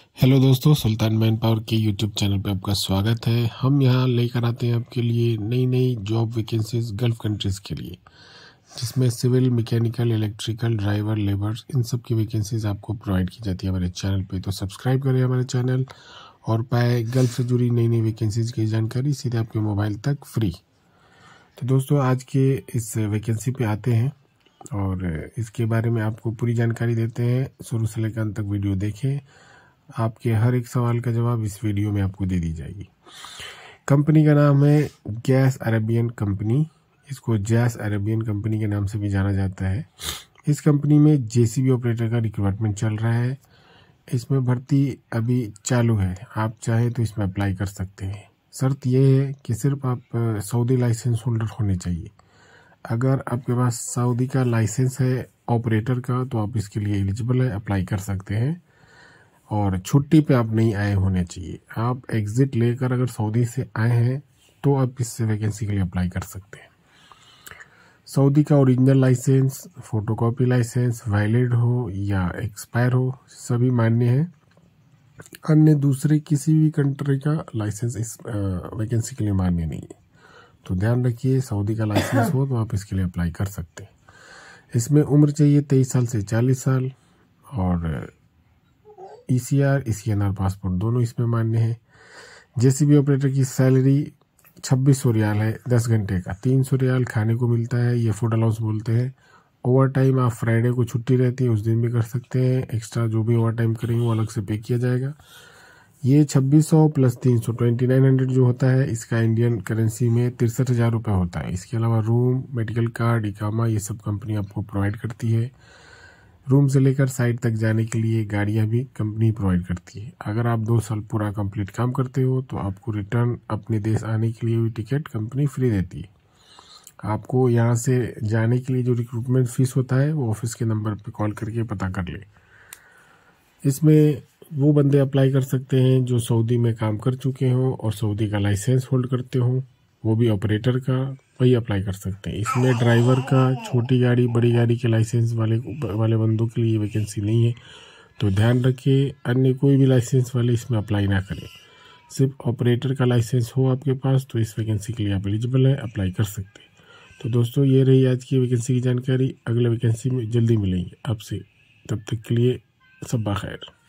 Hello दोस्तों, Sultan man power के YouTube channel पे आपका स्वागत है। हम यहाँ लेकर आते हैं आपके लिए नई नई जॉब वैकेंसीज गल्फ कंट्रीज के लिए, जिसमें civil, mechanical, electrical, driver, labour, इन सब की वैकेंसीज आपको प्रोवाइड की जाती है हमारे चैनल पे। तो सब्सक्राइब करें हमारे चैनल और पाए गल्फ से जुड़ी नई नई वैकेंसीज की जानकारी सीधे आपके मोबाइल तक फ्री। तो दोस्तों, आज के इस वैकेंसी पे आते हैं और इसके बारे में आपको पूरी जानकारी देते हैं। शुरू से लेकर अंत तक वीडियो देखें, आपके हर एक सवाल का जवाब इस वीडियो में आपको दे दी जाएगी। कंपनी का नाम है गैस अरेबियन कंपनी। इसको जैस अरेबियन कंपनी के नाम से भी जाना जाता है। इस कंपनी में जेसीबी ऑपरेटर का रिक्रूटमेंट चल रहा है। इसमें भर्ती अभी चालू है, आप चाहे तो इसमें अप्लाई कर सकते हैं। शर्त यह है कि सिर्फ आप सऊदी लाइसेंस होल्डर होने चाहिए। अगर आपके पास सऊदी का लाइसेंस है ऑपरेटर का तो आप इसके लिए एलिजिबल है, अप्लाई कर सकते हैं। और छुट्टी पे आप नहीं आए होने चाहिए। आप एग्जिट लेकर अगर सऊदी से आए हैं तो आप इस वैकेंसी के लिए अप्लाई कर सकते हैं। सऊदी का original license, photocopy license valid हो या एक्सपायर हो, सभी मान्य है। अन्य दूसरे किसी भी कंट्री का लाइसेंस इस वैकेंसी के लिए मान्य नहीं है। तो ध्यान रखिए, सऊदी का लाइसेंस हो तो आप इसके लिए अप्लाई कर सकते हैं। इसमें उम्र चाहिए 23 साल से 40 साल और ECR, ECNR पासपोर्ट दोनों इसमें मान्य है। जेसीबी ऑपरेटर की सैलरी 2600 रियाल है 10 घंटे का। 300 रियाल खाने को मिलता है, ये फूड अलाउंस बोलते हैं। ओवर टाइम आप फ्राइडे को छुट्टी रहती है, उस दिन भी कर सकते हैं। एक्स्ट्रा जो भी ओवर टाइम करेंगे वो अलग से पे किया जाएगा। ये 2600 प्लस 300 2900 जो होता है, इसका इंडियन करेंसी में 63,000 रुपये होता है। इसके अलावा रूम, मेडिकल कार्ड, इकामा, ये सब कंपनी आपको प्रोवाइड करती है। रूम से लेकर साइट तक जाने के लिए गाड़ियां भी कंपनी प्रोवाइड करती है। अगर आप 2 साल पूरा कंप्लीट काम करते हो तो आपको रिटर्न अपने देश आने के लिए भी टिकट कंपनी फ्री देती है। आपको यहाँ से जाने के लिए जो रिक्रूटमेंट फीस होता है वो ऑफिस के नंबर पे कॉल करके पता कर ले। इसमें वो बंदे अप्लाई कर सकते हैं जो सऊदी में काम कर चुके हों और सऊदी का लाइसेंस होल्ड करते हों, वो भी ऑपरेटर का, वही अप्लाई कर सकते हैं। इसमें ड्राइवर का, छोटी गाड़ी, बड़ी गाड़ी के लाइसेंस वाले बंदों के लिए वैकेंसी नहीं है। तो ध्यान रखिए, अन्य कोई भी लाइसेंस वाले इसमें अप्लाई ना करें। सिर्फ ऑपरेटर का लाइसेंस हो आपके पास तो इस वैकेंसी के लिए आप एलिजिबल है, अप्लाई कर सकते हैं। तो दोस्तों, ये रही आज की वैकेंसी की जानकारी। अगले वैकेंसी में जल्दी मिलेंगे आपसे, तब तक के लिए सब खैर।